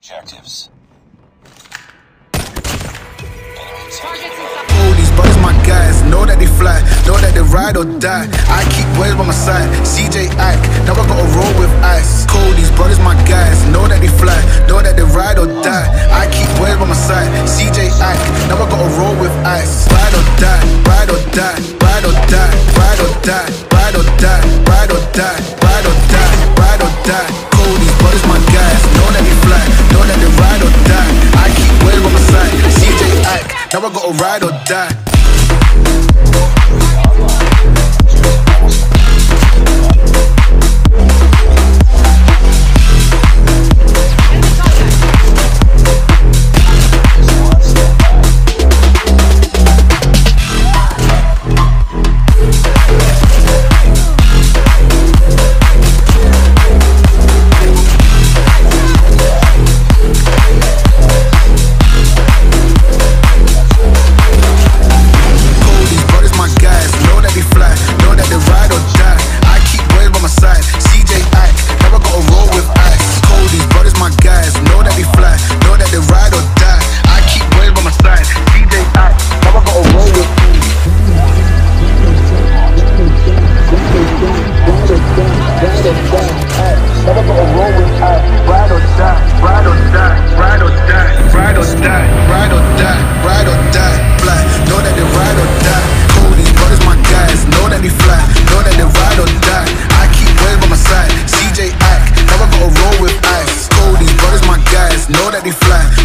objectives. Oh, these brothers my guys, know that they fly, know that they ride or die. I keep boys by my side, CJ Ike, now I gotta roll with ice. Cold, these brothers my guys, know that they fly, know that they ride or die. I keep boys by my side, CJ Ike, now I gotta roll with ice. Ride or die, ride or die, ride or die, ride or die, ride or die, ride or die, ride or die, ride or die. Cold, these brothers my guys, know that they fly, know that they ride or die. I keep boys by my side, CJ Ike, now I gotta ride or die. Know that they fly,